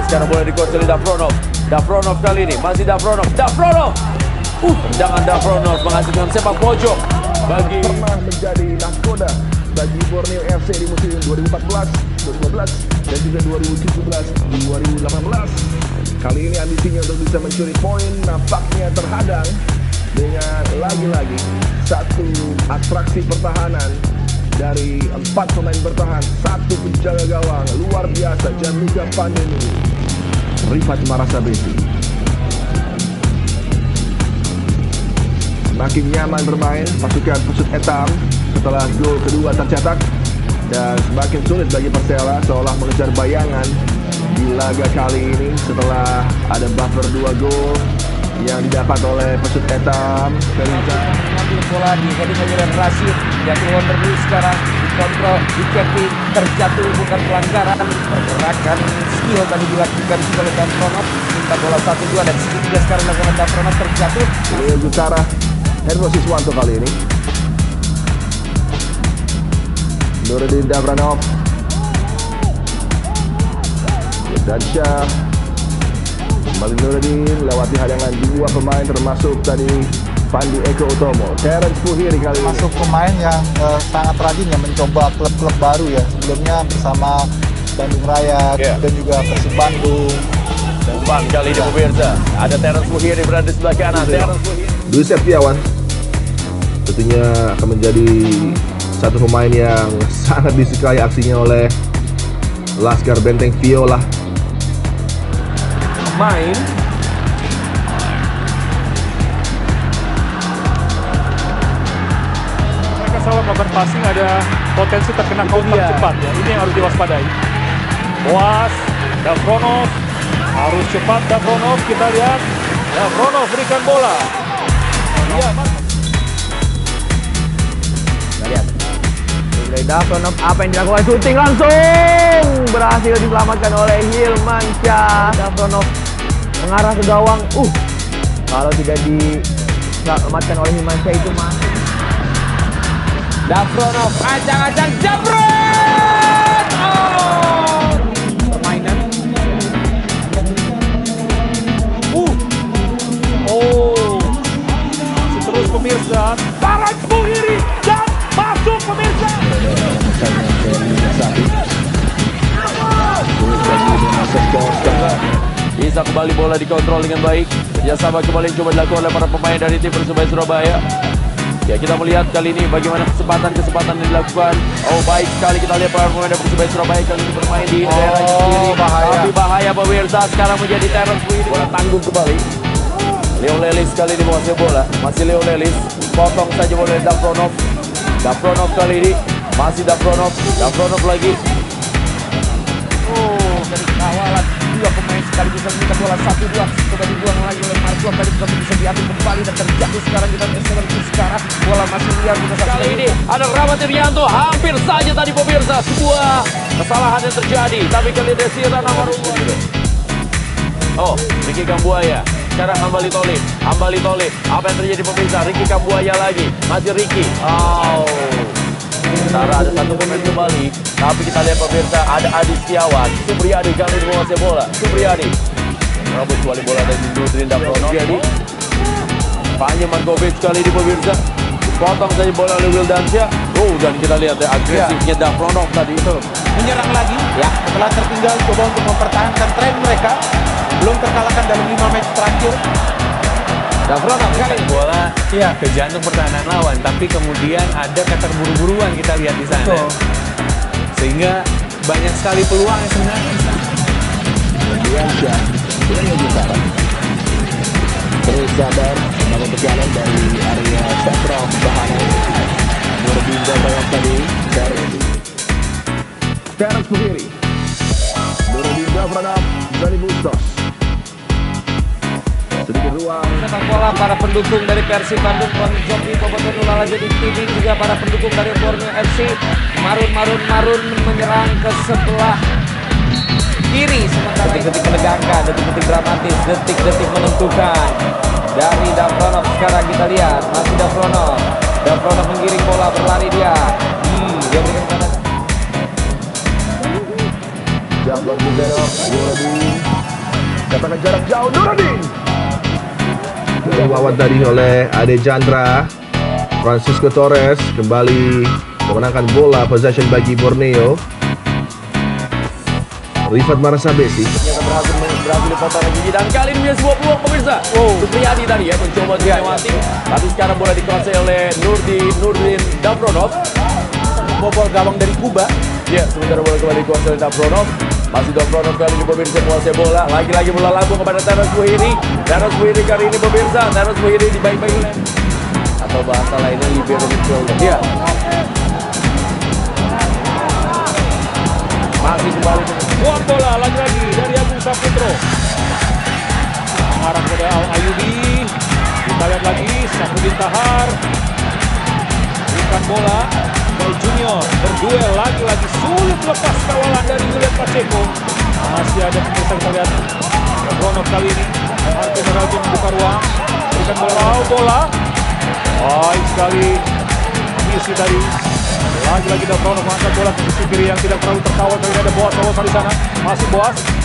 Sekarang bola dikuasai oleh Dafronov. Dafronov kali ini masih Dafronov. Dafronov. Tendangan Dafronov menghasilkan sepak pojok bagi pernah menjadi nahkoda bagi Borneo FC di musim 2014, 2015 dan juga 2017, 2018. Kali ini ambisinya untuk bisa mencuri poin nampaknya terhadang dengan lagi-lagi satu atraksi pertahanan dari 4 pemain bertahan, 1 penjaga gawang luar biasa Gianluca Pandemi, Rifat Marasabesi. Semakin nyaman bermain pasukan Pusut Etam setelah gol kedua tercetak, dan semakin sulit bagi Persela seolah mengejar bayangan di laga kali ini setelah ada buffer 2 gol yang didapat oleh Pusut Etam. mengambil bola di heading oleh Rashid. Jatuh Wonder sekarang dikontrol, diketing, terjatuh bukan pelanggaran. Pergerakan skill tadi dilakukan oleh Dafronov. Minta bola 1-2 dan segitiga sekarang dilakukan Dafronov, terjatuh. Leo Jutara, Hendro Siswanto kali ini. Nuruddin Dafronov, Dansyah, kembali Nuruddin lewati hadangan 2 pemain termasuk tadi Pandi Eko Utomo. Terence Puhiri kali ini masuk pemain yang sangat rajin ya mencoba klub-klub baru ya. Sebelumnya bersama Bandung Raya dan juga Persib Bandung. Umpan kali ini pemirsa, ada Terence Puhiri berada di sebelah kanan. Terence Puhiri. Dwi Septiawan tentunya akan menjadi satu pemain yang sangat disukai aksinya oleh Laskar Benteng Viola. Main mereka selalu melakukan passing, ada potensi terkena counter cepat ya. Ini yang harus diwaspadai. Boas, Dafronov harus cepat. Dafronov, kita lihat Dafronov berikan bola. Iya, Kita lihat dari Dafronov apa yang dilakukan, syuting langsung berhasil diselamatkan oleh Hilman Syah. Dafronov mengarah ke gawang. Kalau tidak diselamatkan oleh Hilman Syah itu masuk. Dafronov acang-acang jabret. permainan. Masih terus pemirsa. Terence Puhiri dan masuk pemirsa. Bisa kembali bola dikontrol dengan baik. Kerjasama kembali coba dilakukan oleh para pemain dari tim Persebaya Surabaya. Ya, kita melihat kali ini bagaimana kesempatan yang dilakukan. Baik sekali kita lihat para pemain dari Persebaya Surabaya kali ini bermain di daerah sendiri. Tapi bahaya pemirsa, sekarang menjadi Terence Puhiri. Bola tanggung kembali. Leo Lelis kali ini menguasai bola. Masih Leo Lelis. Potong saja bola dari Dafronov. Dafronov kali ini. Masih Dafronov. Dafronov lagi. Dari kawalan 2 pemain sekaligus meminta bola 1-2. Coba dibuang lagi oleh Marzuan. Tadi sudah bisa diambil kembali dan terjatuh sekarang kita sekarang. Bola masih liar kita kali ini. Ada Rahmat Irianto. Hampir saja tadi pemirsa sebuah kesalahan yang terjadi. Tapi kali ini Desira nomor 2. Ricky Kambuaya. Sekarang Hambali Tolib. Apa yang terjadi pemirsa? Ricky Kambuaya lagi. Masih Ricky. Sementara ada 1 pemain kembali. Tapi kita lihat pemirsa, ada Adi Setiawan. Supriyadi kali ini menguasai bola. Supriyadi rebut kembali bola dari Nuruddin Dafronov. Fanya Markovic kali ini pemirsa. Potong saja bola oleh Wildansyah. Dan kita lihat ya, agresifnya Dafronov tadi itu. Menyerang lagi ya setelah tertinggal, coba untuk mempertahankan tren mereka. Belum terkalahkan dalam 5 match terakhir. Dafronov kali bola ke jantung pertahanan lawan, tapi kemudian ada keterburu-buruan kita lihat di sana. Sehingga banyak sekali peluang yang sebenarnya. Terus sadar namun berjalan dari area sentral pertahanan. Nuruddin Dafronov tadi Terence Puhiri. Nuruddin Dafronov dari Bustos. Sedikit ruang. Sepak bola para pendukung dari Persib Bandung, Ron Jopi, Boboto Nulala jadi TV, juga para pendukung dari Borneo FC. Marun menyerang ke sebelah kiri. Sementara detik-detik menegangkan, detik-detik dramatis, detik-detik menentukan dari Dafronov. Sekarang kita lihat masih Dafronov menggiring bola, berlari dia. Dia berikan kepada Dapat Buzenov, Nuruddin. Dapatkan jarak jauh, Nuruddin. Lawan tadi oleh Ade Chandra. Francisco Torres kembali memenangkan bola possession bagi Borneo. Rifat Marasabesi Yang berhasil dipotong lagi dan kali ini punya sebuah peluang pemirsa. Supriyadi tadi ya mencoba untuk melewati. Tapi sekarang bola dikuasai oleh Nurdin Davronov. Bobol gawang dari Kuba. Ya, sementara bola kembali dikuasai oleh Davronov. Masih Davronov kali ini pemirsa menguasai bola. Lagi-lagi bola langsung kepada Teras Muhiri. Teras Muhiri kali ini pemirsa. Teras Muhiri dibaik-baik oleh atau bahasa lainnya libero midfielder. Ya. Masih kembali Buang bola lagi-lagi dari Agung Saputro. Mengarah kepada Al Ayubi. Kita lihat lagi Syafruddin Tahar. Berikan bola dari Junior. Berduel lagi-lagi sulit lepas kawalan dari Julian Pacheco. Masih ada pemirsa, kita lihat Davronov kali ini. Martin Rajin membuka ruang. Berikan bola. Baik sekali misi tadi. Lagi-lagi Davronov mengangkat bola ke sisi kiri yang tidak terlalu terkawal. Kali ini ada Boas di sana. Masih Boas.